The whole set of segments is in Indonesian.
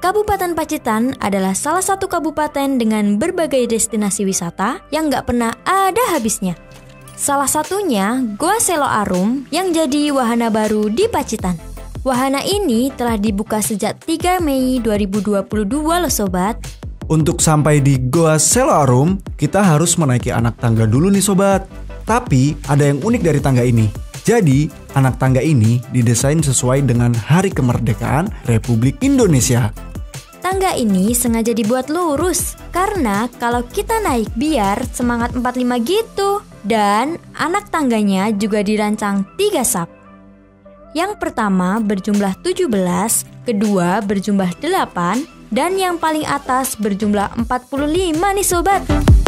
Kabupaten Pacitan adalah salah satu kabupaten dengan berbagai destinasi wisata yang nggak pernah ada habisnya. Salah satunya Goa Selo Arum yang jadi wahana baru di Pacitan. Wahana ini telah dibuka sejak 3 Mei 2022 loh sobat. Untuk sampai di Goa Selo Arum, kita harus menaiki anak tangga dulu nih sobat. Tapi ada yang unik dari tangga ini. Jadi, anak tangga ini didesain sesuai dengan Hari Kemerdekaan Republik Indonesia. Tangga ini sengaja dibuat lurus karena kalau kita naik biar semangat 45 gitu. Dan anak tangganya juga dirancang 3 sub. Yang pertama berjumlah 17, kedua berjumlah 8, dan yang paling atas berjumlah 45 nih sobat.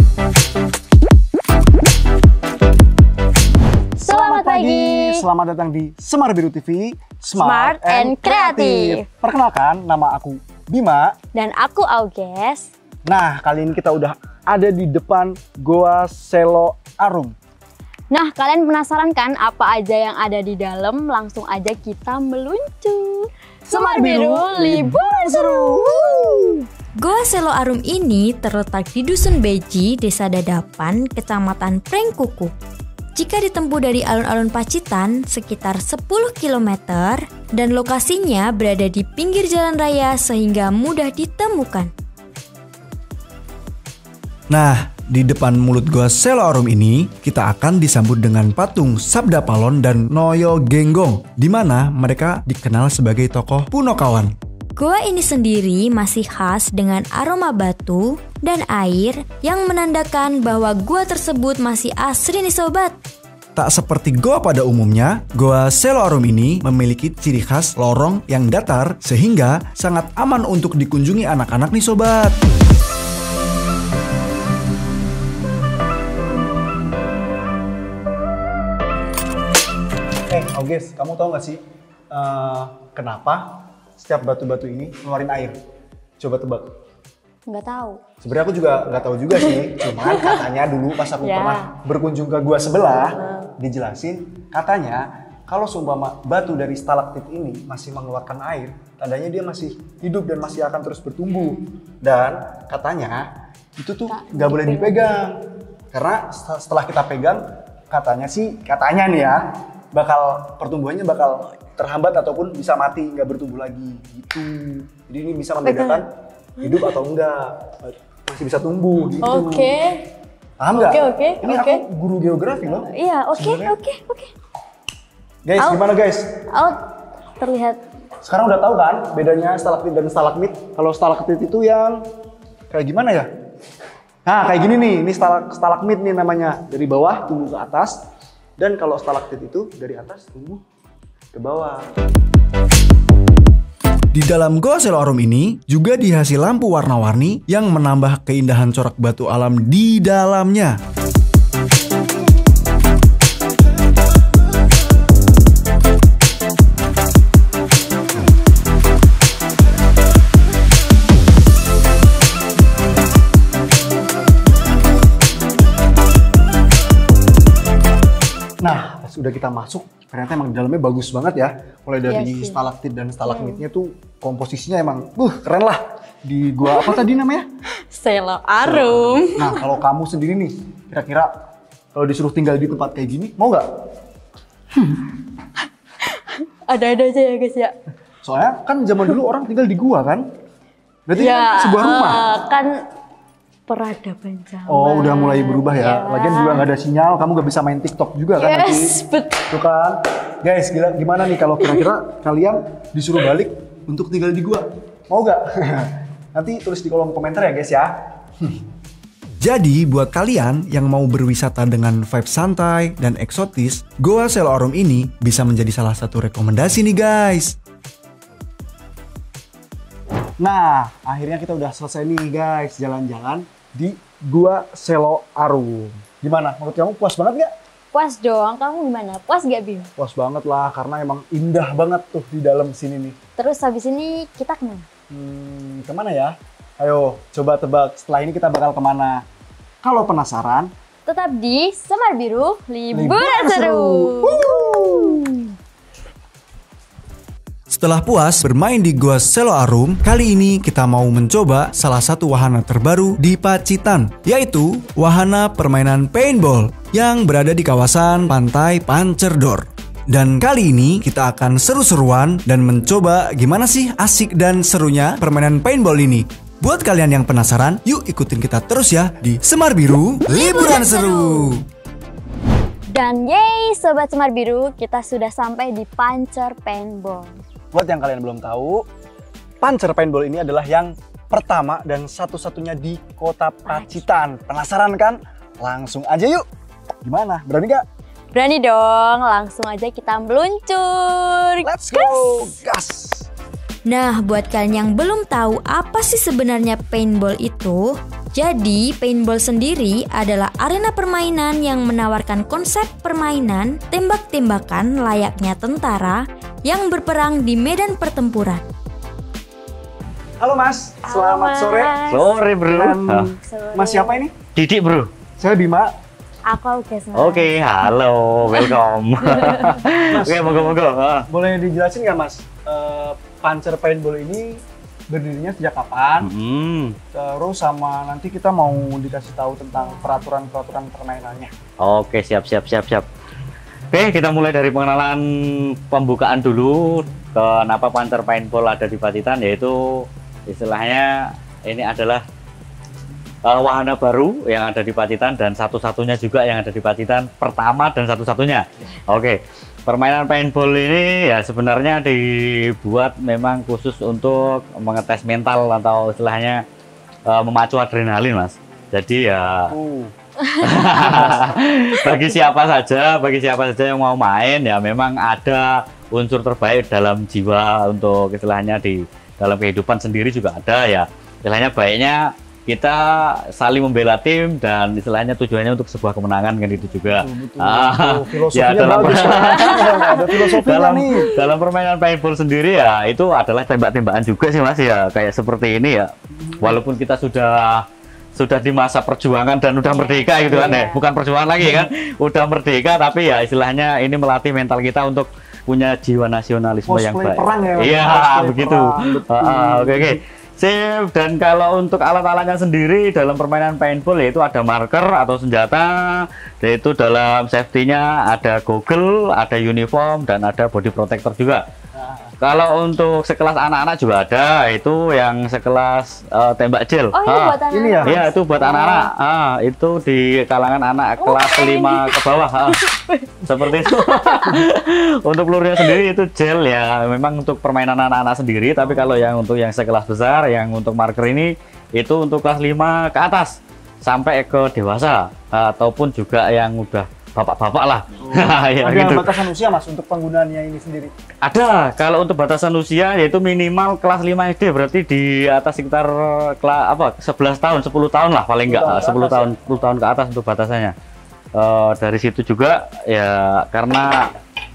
Selamat pagi. Selamat datang di Semar Biru TV, Smart and Kreatif. Perkenalkan, nama aku Bima. Dan aku Auges. Nah, kali ini kita udah ada di depan Goa Selo Arum. Nah, kalian penasaran kan apa aja yang ada di dalam? Langsung aja kita meluncur. Semar Biru, liburan seru. Goa Selo Arum ini terletak di Dusun Beji, Desa Dadapan, Kecamatan Prengkuku. Jika ditempuh dari alun-alun Pacitan sekitar 10 km dan lokasinya berada di pinggir jalan raya sehingga mudah ditemukan. Nah, di depan mulut Goa Selo Arum ini, kita akan disambut dengan patung Sabda Palon dan Noyo Genggong, di mana mereka dikenal sebagai tokoh Punokawan. Goa ini sendiri masih khas dengan aroma batu dan air yang menandakan bahwa gua tersebut masih asri nih sobat. Tak seperti goa pada umumnya, Goa Selo Arum ini memiliki ciri khas lorong yang datar sehingga sangat aman untuk dikunjungi anak-anak nih sobat. Auges, kamu tahu nggak sih kenapa setiap batu-batu ini ngeluarin air? Coba tebak. Nggak tahu. Sebenarnya aku juga nggak tahu juga sih. Cuman katanya dulu pas aku pernah berkunjung ke gua sebelah, dijelasin katanya kalau seumpama batu dari stalaktit ini masih mengeluarkan air, tandanya dia masih hidup dan masih akan terus bertumbuh. Dan katanya itu tuh nggak boleh dipegang karena setelah kita pegang, katanya nih ya, pertumbuhannya bakal terhambat ataupun bisa mati, nggak bertumbuh lagi gitu. Jadi ini bisa membedakan hidup atau enggak, masih bisa tumbuh gitu. Oke. Paham nggak? Oke. Ini aku guru geografi loh. Iya, oke. Guys, gimana guys? Terlihat. Sekarang udah tahu kan bedanya stalaktit dan stalagmit? Kalau stalaktit itu yang kayak gimana ya? Nah, kayak gini nih, ini stalagmit nih namanya, dari bawah tumbuh ke atas. Dan kalau stalaktit itu dari atas tumbuh ke bawah. Di dalam Goa Selo Arum ini juga dihiasi lampu warna-warni yang menambah keindahan corak batu alam di dalamnya. Nah, pas udah kita masuk, ternyata emang di dalamnya bagus banget ya. Mulai dari stalaktit dan stalagmitnya tuh komposisinya emang keren lah. Di gua apa tadi namanya? Selo Arum. Nah, kalau kamu sendiri nih, kira-kira kalau disuruh tinggal di tempat kayak gini, mau nggak? Ada-ada aja ya guys ya. Soalnya kan zaman dulu orang tinggal di gua kan? Berarti kan sebuah rumah. Kan peradaban zaman. Oh, udah mulai berubah ya. Lagian juga nggak ada sinyal, kamu nggak bisa main TikTok juga kan nanti. Tuh kan. Guys, gimana nih kalau kira-kira kalian disuruh balik untuk tinggal di gua? Mau nggak? Nanti tulis di kolom komentar ya guys ya. Jadi buat kalian yang mau berwisata dengan vibe santai dan eksotis, Goa Selo Arum ini bisa menjadi salah satu rekomendasi nih guys. Nah, akhirnya kita udah selesai nih guys jalan-jalan di Goa Selo Arum. Gimana? Menurut kamu puas banget nggak? Puas dong, kamu gimana? Puas gak Bim? Puas banget lah, karena emang indah banget tuh di dalam sini nih. Terus habis ini kita kemana? Kemana ya? Ayo, coba tebak. Setelah ini kita bakal kemana? Kalau penasaran, tetap di Semar Biru, liburan seru. Setelah puas bermain di Goa Selo Arum, kali ini kita mau mencoba salah satu wahana terbaru di Pacitan, yaitu wahana permainan paintball yang berada di kawasan Pantai Pancerdor. Dan kali ini kita akan seru-seruan dan mencoba gimana sih asik dan serunya permainan paintball ini. Buat kalian yang penasaran, yuk ikutin kita terus ya di Semar Biru Liburan Seru. Dan yeay Sobat Semar Biru, kita sudah sampai di Pancer Paintball. Buat yang kalian belum tahu, Pancer Paintball ini adalah yang pertama dan satu-satunya di kota Pacitan. Penasaran kan? Langsung aja yuk. Gimana? Berani gak? Berani dong, langsung aja kita meluncur. Let's go! Gas! Nah, buat kalian yang belum tahu apa sih sebenarnya paintball itu, jadi paintball sendiri adalah arena permainan yang menawarkan konsep permainan tembak-tembakan layaknya tentara yang berperang di medan pertempuran. Halo Mas, Halo, selamat Mas. sore. Sore bro. Dan Sore. Mas siapa ini? Didik bro. Saya Bima. Aku Auges. Oke, halo, welcome. Oke, moga-moga. Boleh dijelasin nggak Mas, Pancer Paintball ini berdirinya sejak kapan? Terus sama nanti kita mau dikasih tahu tentang peraturan-peraturan permainannya. Oke, siap. Oke, kita mulai dari pengenalan pembukaan dulu. Kenapa Pancer Paintball ada di Pacitan, yaitu istilahnya ini adalah wahana baru yang ada di Pacitan dan satu-satunya juga yang ada di Pacitan, pertama dan satu-satunya. Oke, permainan paintball ini ya sebenarnya dibuat memang khusus untuk mengetes mental atau istilahnya memacu adrenalin, Mas. Jadi ya bagi siapa saja yang mau main ya memang ada unsur terbaik dalam jiwa untuk istilahnya di dalam kehidupan sendiri juga ada ya. Istilahnya baiknya kita saling membela tim dan istilahnya tujuannya untuk sebuah kemenangan kan itu juga. Filosofinya bagus. Ada filosofinya nih. Dalam permainan paintball sendiri ya itu adalah tembak-tembakan juga sih Mas ya, kayak seperti ini ya. Walaupun kita sudah di masa perjuangan dan udah merdeka gitu kan ya. Bukan perjuangan lagi kan. Udah merdeka tapi ya istilahnya ini melatih mental kita untuk punya jiwa nasionalisme yang baik. Perang ya. Iya, begitu. Oke. Sip, dan kalau untuk alat-alatnya sendiri dalam permainan paintball yaitu ada marker atau senjata, yaitu dalam safety-nya ada goggle, ada uniform, dan ada body protector juga. Kalau untuk sekelas anak-anak juga ada, itu yang sekelas tembak gel. Oh, ini buat anak-anak. Ini ya? Iya, itu buat anak-anak. Itu di kalangan anak kelas 5 ke bawah. Seperti itu. Untuk pelurunya sendiri itu gel ya, memang untuk permainan anak-anak sendiri. Tapi kalau yang untuk yang sekelas besar, yang untuk marker ini itu untuk kelas 5 ke atas sampai ke dewasa ataupun juga yang udah bapak-bapak lah. Ya, Ada gitu. batasan usia Mas untuk penggunaannya ini sendiri? Ada, kalau untuk batasan usia yaitu minimal kelas 5 SD, berarti di atas sekitar 11 tahun, 10 tahun lah paling enggak, 10 tahun ke atas untuk batasannya. Dari situ juga ya karena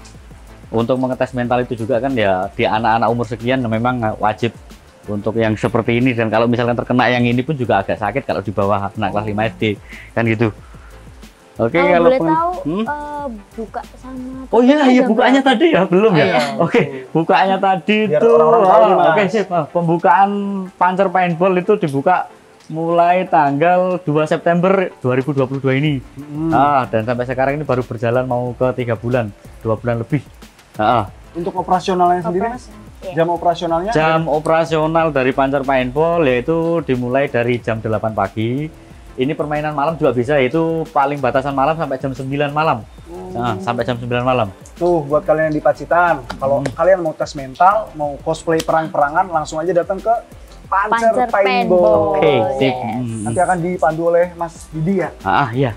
untuk mengetes mental itu juga kan ya di anak-anak umur sekian memang wajib untuk yang seperti ini, dan kalau misalkan terkena yang ini pun juga agak sakit kalau di bawah anak kelas 5 SD kan gitu. Oke, kalau boleh tahu buka sama oh iya bukaannya tadi ya belum ya. Iya. Oke, bukaannya tadi Biar itu orang-orang tahu nih, Mas. oke sip. Pembukaan Pancer Paintball itu dibuka mulai tanggal 2 September 2022 ini. Dan sampai sekarang ini baru berjalan mau ke 3 bulan, 2 bulan lebih. Untuk operasionalnya sendiri Mas? Jam operasionalnya? Jam operasional dari Pancer Paintball yaitu dimulai dari jam 8 pagi. Ini permainan malam juga bisa, yaitu paling batasan malam sampai jam 9 malam. Sampai jam 9 malam. Tuh buat kalian yang di Pacitan, kalau kalian mau tes mental, mau cosplay perang-perangan, langsung aja datang ke Pancer Paintball. Oke, sip. Nanti akan dipandu oleh Mas Didi ya? Iya.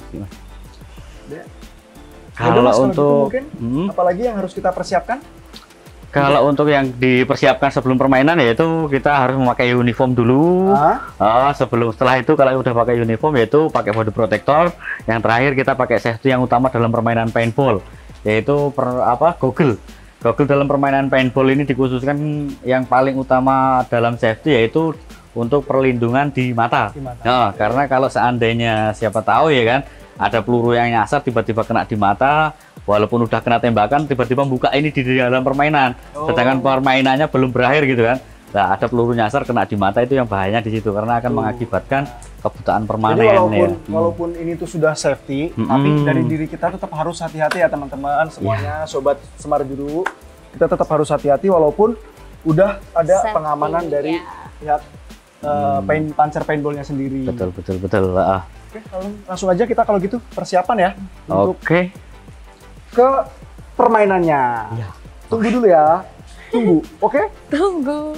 Kalau Kalau gitu untuk mungkin, apalagi yang harus kita persiapkan? Kalau untuk yang dipersiapkan sebelum permainan yaitu kita harus memakai uniform dulu. Setelah itu kalau udah pakai uniform yaitu pakai body protector. Yang terakhir kita pakai safety yang utama dalam permainan paintball yaitu goggle. Goggle dalam permainan paintball ini dikhususkan yang paling utama dalam safety yaitu untuk perlindungan di mata. Karena kalau seandainya siapa tahu ya kan ada peluru yang nyasar tiba-tiba kena di mata, walaupun udah kena tembakan tiba-tiba buka ini di dalam permainan. Sedangkan permainannya belum berakhir gitu kan. Nah, ada peluru nyasar kena di mata itu yang bahayanya di situ karena akan mengakibatkan kebutaan permanen. Jadi walaupun ini tuh sudah safety, tapi dari diri kita tetap harus hati-hati ya teman-teman semuanya, sobat Semar Biru. Kita tetap harus hati-hati walaupun udah ada Safety, pengamanan dari pihak pancer paintballnya sendiri. Betul. Oke, langsung aja kita kalau gitu persiapan ya untuk Oke. ke permainannya. Tunggu dulu ya. Tunggu, oke? Tunggu.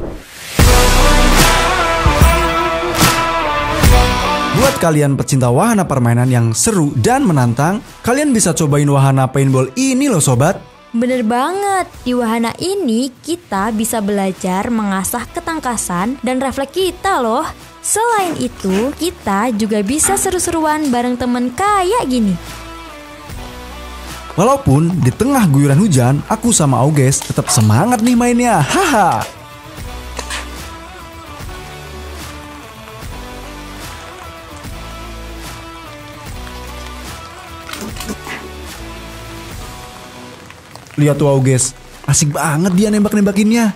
Buat kalian pecinta wahana permainan yang seru dan menantang, kalian bisa cobain wahana paintball ini loh sobat. Bener banget, di wahana ini kita bisa belajar mengasah ketangkasan dan refleks kita loh. Selain itu, kita juga bisa seru-seruan bareng temen kayak gini. Walaupun di tengah guyuran hujan, aku sama Auges tetap semangat nih mainnya. Haha. Lihat tuh Auges, asik banget dia nembak-nembakinnya.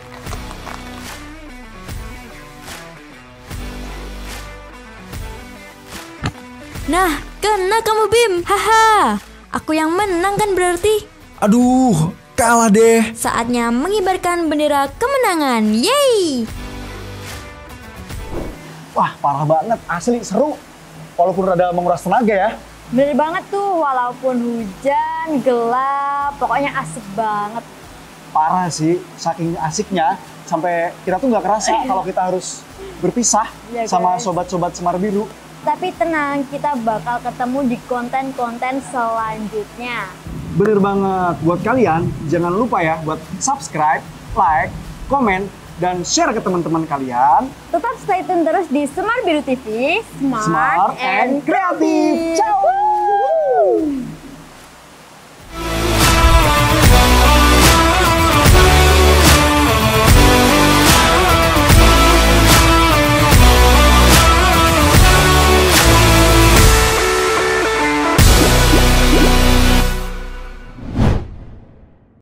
Nah, kena kamu Bim, haha. Aku yang menang kan berarti. Aduh, kalah deh. Saatnya mengibarkan bendera kemenangan, yeay! Wah, parah banget, asli seru. Walaupun rada menguras tenaga ya. Bener banget tuh, walaupun hujan, gelap, pokoknya asik banget. Parah sih, saking asiknya sampai kita tuh nggak kerasa kalau kita harus berpisah Iya, sama guys. sobat-sobat Semar Biru. Tapi tenang, kita bakal ketemu di konten-konten selanjutnya. Bener banget, buat kalian jangan lupa ya buat subscribe, like, komen, dan share ke teman-teman kalian. Tetap stay tune terus di Semar Biru TV, Smart and Creative.